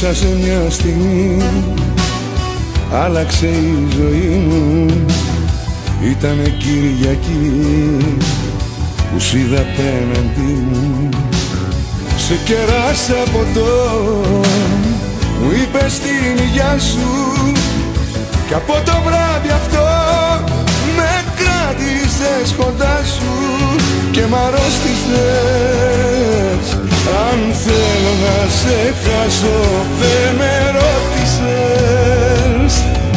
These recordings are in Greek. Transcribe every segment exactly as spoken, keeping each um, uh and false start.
Μέσα σε μια στιγμή άλλαξε η ζωή μου. Ήτανε Κυριακή που σ' είδα απέναντι μου. Σε κεράσα ποτό, μου είπες την υγειά σου, κι από το βράδυ αυτό με κράτησες κοντά σου και μ' αρρώστησες. Αν θέλω να σε χάσω δεν με ρώτησες.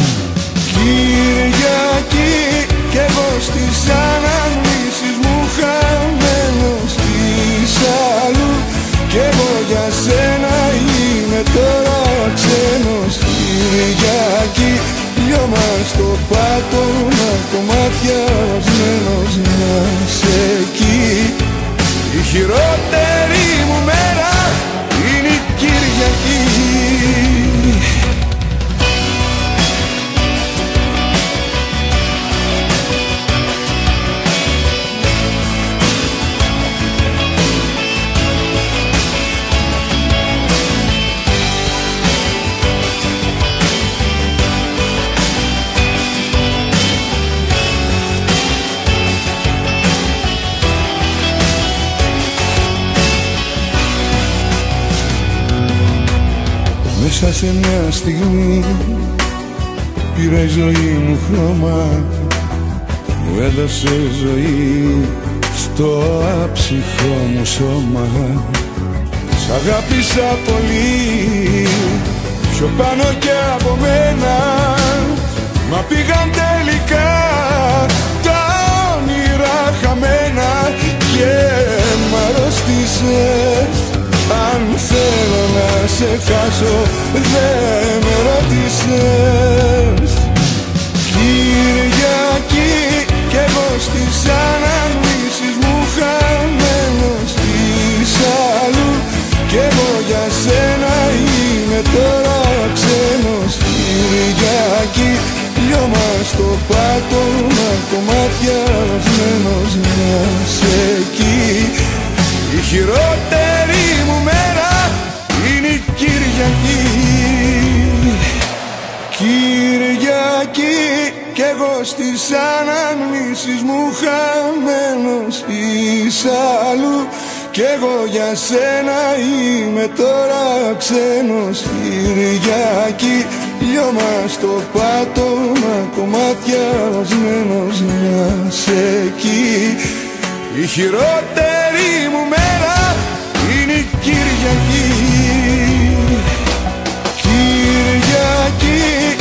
Κυριακή κι εγώ στις αναμνήσεις μου χαμένος της αλλού, κι εγώ για σένα είμαι τώρα ξένος. Κυριακή, λιώμα στο πάτωμα, κομμάτια βασμένος να σε εκεί. Η χειρότερη μου μέρα είναι η Κυριακή. Μέσα σε μια στιγμή πήρα η ζωή μου χρώμα, μου έδωσε ζωή στο άψυχο μου σώμα. Σ' αγάπησα πολύ, πιο πάνω και από μένα, μα πήγαν τελικά τα όνειρα χαμένα και μ' αρρώστησες. Αν θέλω να σε χάσω δεν με ρώτησες. Κυριακή κι εγώ στις αναμνήσεις μου χαμένος της αλλού, κι εγώ για σένα είμαι τώρα ξένος. Κυριακή, λιώμα στο πάτωμα, κομμάτια βασμένος να σε εκεί. Η χειρότερη μου μέρα είναι η Κυριακή. Κυριακή κι εγώ στις αναμνήσεις μου χαμένος εις αλλού, κι εγώ για σένα είμαι τώρα ξένος. Κυριακή, λιώμα στο πάτωμα, κομμάτια βασμένος να σε εκεί. Η χειρότερη μου μέρα είναι η Κυριακή. Κυριακή.